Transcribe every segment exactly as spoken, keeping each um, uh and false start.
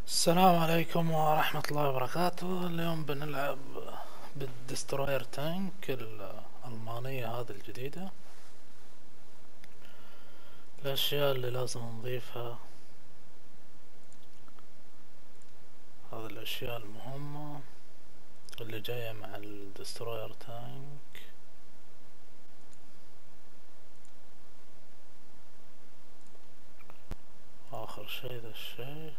السلام عليكم ورحمة الله وبركاته. اليوم بنلعب بالدستروير تانك الألمانية هذه الجديدة. الأشياء اللي لازم نضيفها، هذه الأشياء المهمة اللي جاية مع الدستروير تانك. آخر شي ذا الشي،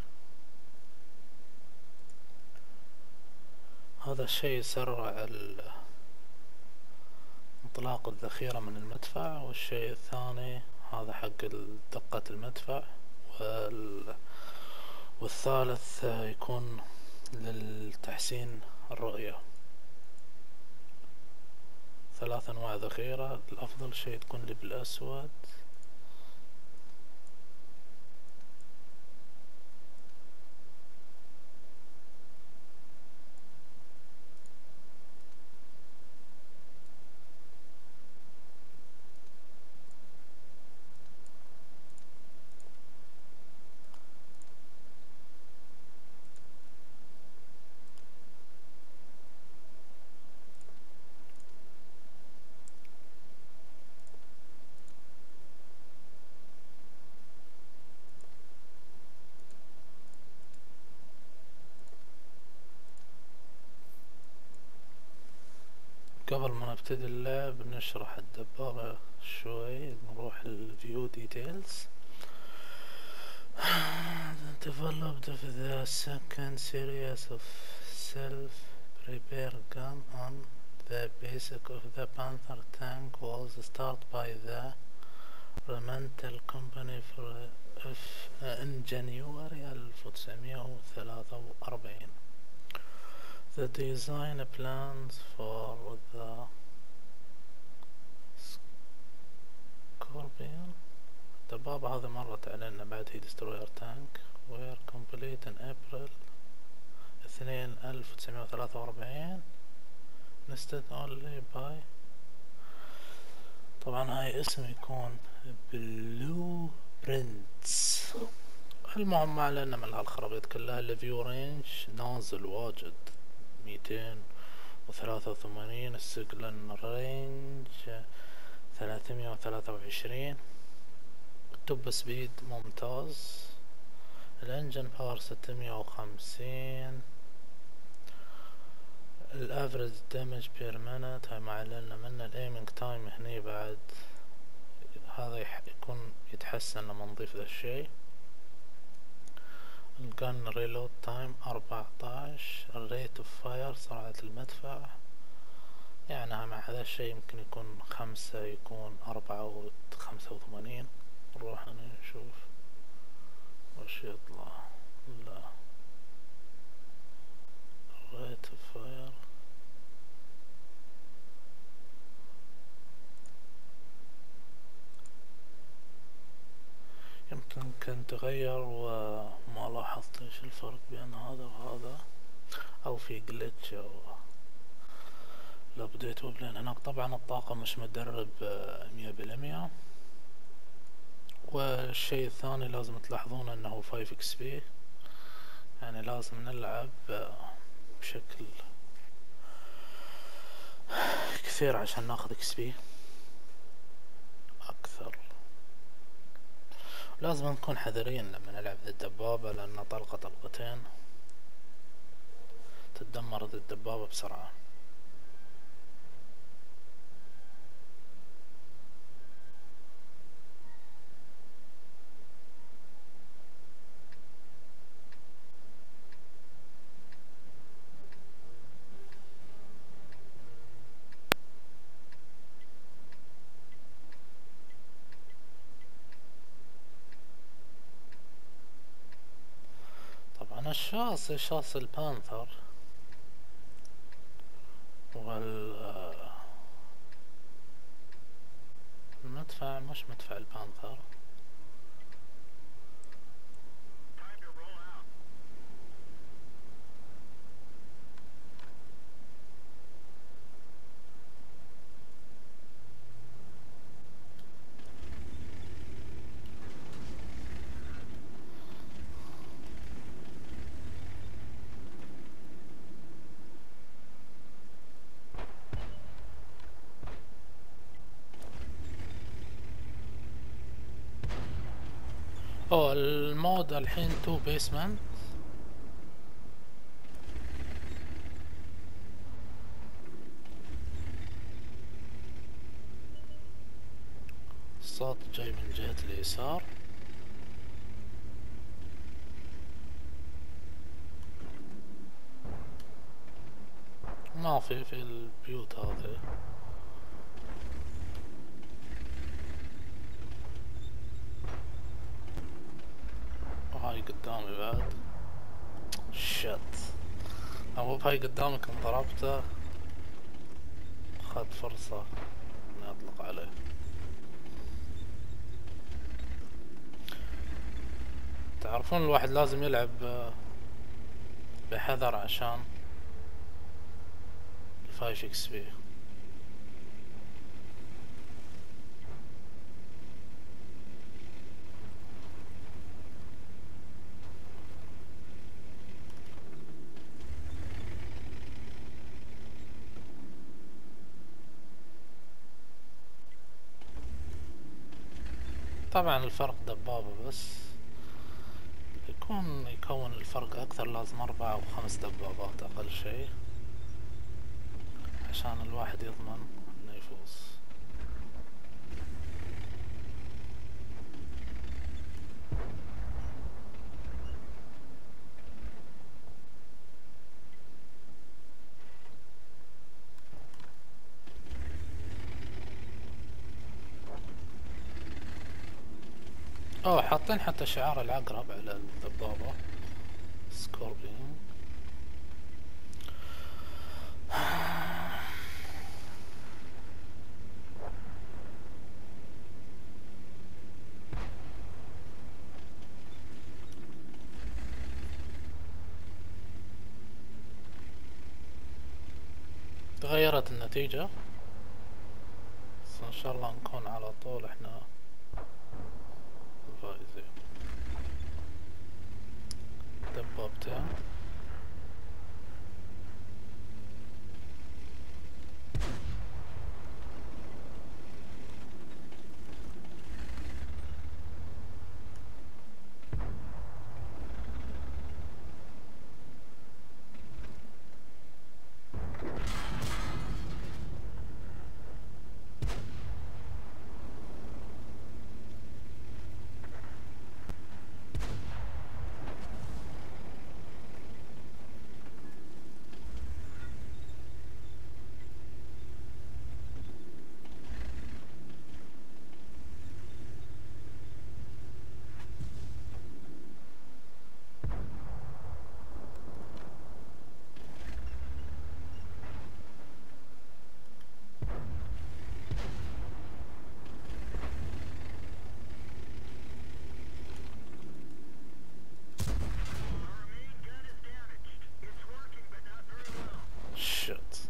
هذا الشي يسرع انطلاق الذخيرة من المدفع. والشيء الثاني هذا حق دقة المدفع، وال... والثالث يكون للتحسين الرؤية. ثلاث انواع ذخيرة، الافضل شيء تكون لي بالاسود. قبل ما نبتدي اللعب نشرح الدبابة شوي، نروح الفيو ديتيلز. developed with the second series of self-repair gun on the basic of the Panther tank was started by the Rheinmetall company for uh, in January ألف وتسعمية وثلاثة وأربعين. The design plans for the Scorpion الدبابة هذه مرت علينا بعد هي دستروير تانك were complete in April اثنين ألف وتسعمية وثلاثة وأربعين listed only by. طبعا هاي اسم يكون بلو برينتس. المهم ما علينا من هالخرابيط كلها. الفيو رينج نازل واجد ميتين وثلاثة وثمانين، السجلن رينج ثلاثمية وثلاثة وعشرين، التوب سبيد ممتاز، الانجن باور ستمية وخمسين، الافريج دامج بير مينت هاي ما علينا منه. الايمنج تايم هني بعد هذا يكون يتحسن لما نضيف ذا الشي. الجن ريلود تايم أربعتاش، الريت اوف فاير سرعة المدفع يعني مع هذا الشي يمكن يكون خمسة، يكون أربعة وخمسة وثمانين. نروح نشوف وش يطلع. لا الريت اوف فاير يمكن كان تغير وما لاحظت ايش الفرق بين هذا وهذا، او في جلتش او الابديت وبلين هناك. طبعا الطاقة مش مدرب مية بالمية. والشيء الثاني لازم تلاحظون انه فايف اكس بي، يعني لازم نلعب بشكل كثير عشان ناخذ اكس بي اكثر. لازم نكون حذرين لما نلعب ذي الدبابة، لان طلقة طلقتين تتدمر ذي الدبابة بسرعة. طبعا الشاصي شاصي البانثر، وال المدفع مش مدفع البانثر. اوه المود الحين تو بيسمنت. الصوت جاي من جهة اليسار. ما في في البيوت هذه. وهاي قدامي بعد. شت أبو بهاي قدامك ان ضربته خد فرصة اني اطلق عليه. تعرفون الواحد لازم يلعب بحذر عشان الفايف اكس بي. طبعا الفرق دبابة بس يكون يكون الفرق اكثر لازم اربع او خمس دبابات اقل شيء عشان الواحد يضمن انه يفوز. اوه حاطين حتى شعار العقرب على الدبابة سكوربيون. تغيرت النتيجة بس ان شاء الله نكون على طول احنا فايزين. دبابتين. شت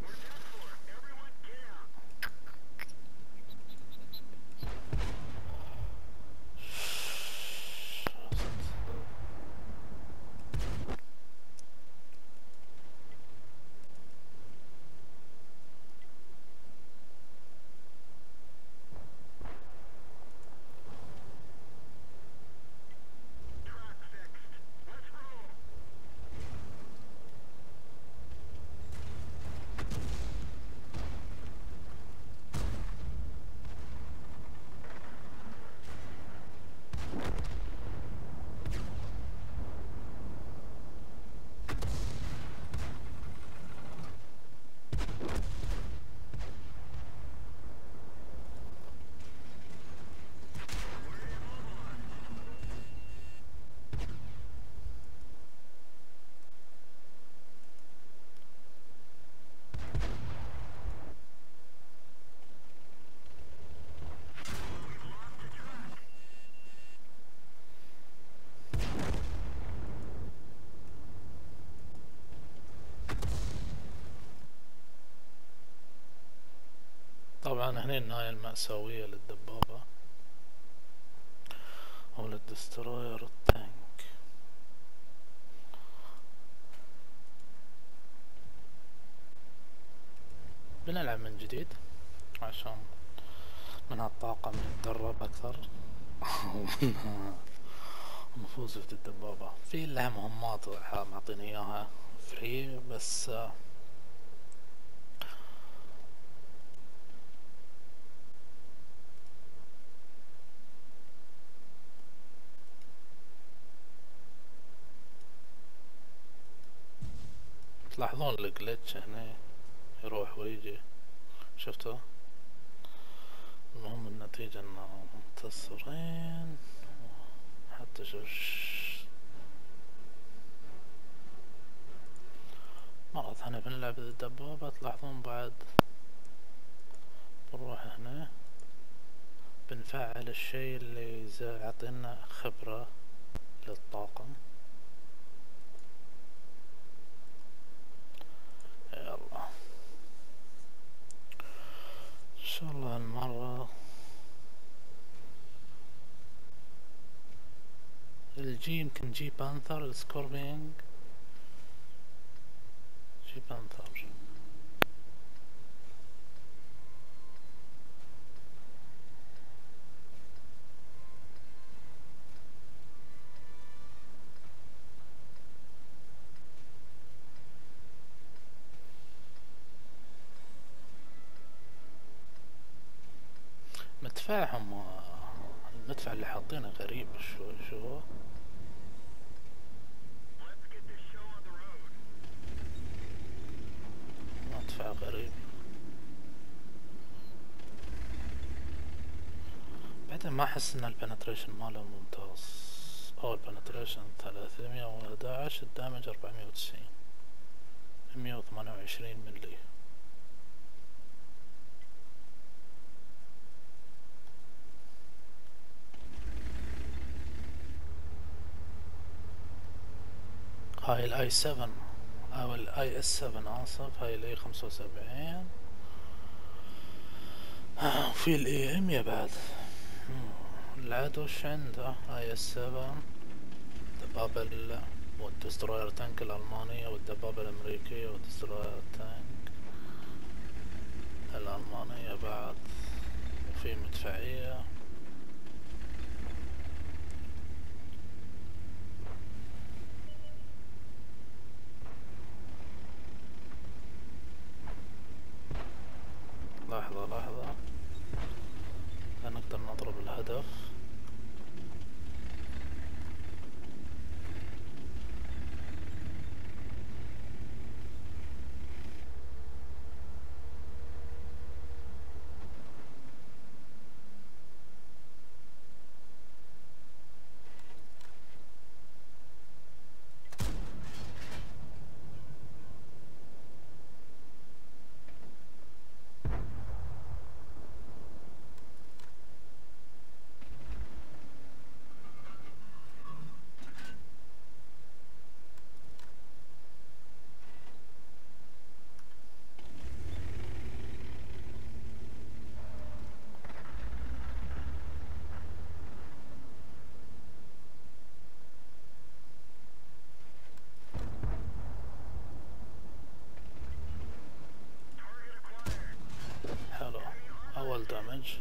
طبعا هنا النهاية المأساوية للدبابة او للدستروير التانك. بنلعب من جديد عشان من هالطاقم نتدرب اكثر ومنها نفوز في الدبابة. في لها مهمات معطيني اياها فري بس تلاحظون الجلتش هنا يروح ويجي، شفتوا؟ المهم النتيجة انه منتصرين. حتى شوف مرة ثانية بنلعب الدبابة. تلاحظون بعد بنروح هنا بنفعل الشي اللي يعطينا خبرة للطاقم. يلا ان شاء الله هالمرة الجي يمكن جي بانثر السكوربينج جي بانثر. مدفعهم المدفع اللي حاطينه غريب. شو شو مدفع غريب. بعدين ما احس ان البنتريشن ماله ممتاز. او البنتريشن ثلاثمية وأحد عشر، الدامج أربعمية وتسعين، مية وثمانية وعشرين ملي. هاي الاي سبعة او الاي اس سبعة اسف. هاي الاي خمسة وسبعين. وفي الاي ام بعد. العدو وش عنده؟ اي اس سبعة، دبابة والدستروير تانك الألمانية والدبابة الأمريكية والدستروير تانك الألمانية بعد. وفي مدفعية. لحظة لحظة نقدر نضرب الهدف. حلو، أول دمج.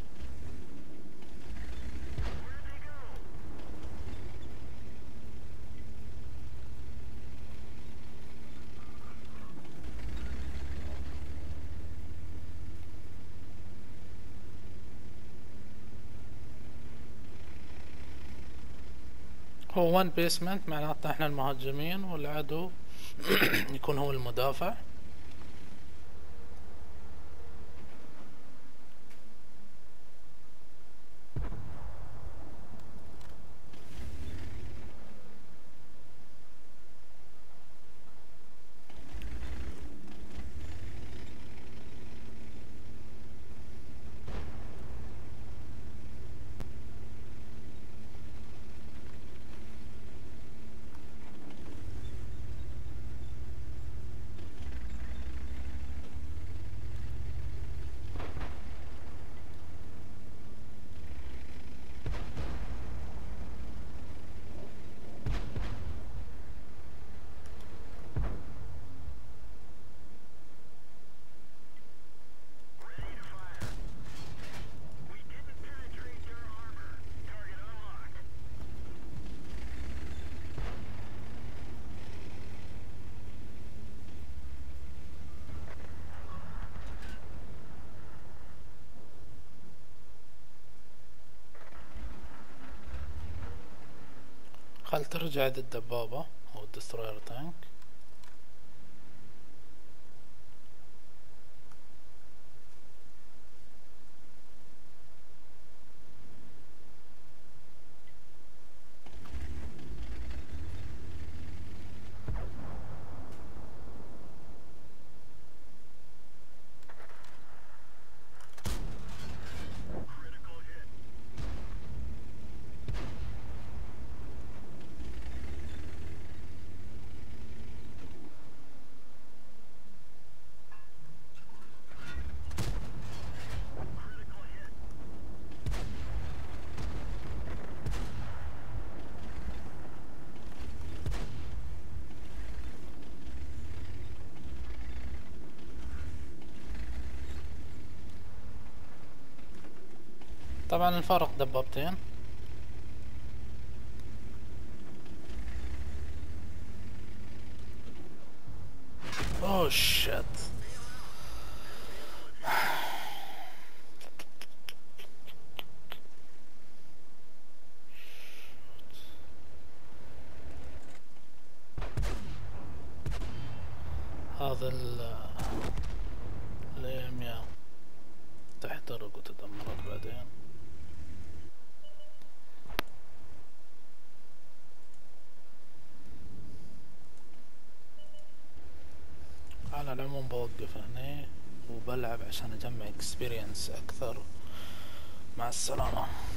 هو وان بيسمنت معناته احنا المهاجمين والعدو يكون هو المدافع. خل ترجع الدبابة او الدستروير تانك. طبعا الفرق دبابتين. اوه شت. هذا ال الايميا تحترق وتدمرت بعدين. على العموم بوقف هنا وبلعب عشان اجمع اكسبيرينس اكثر. مع السلامة.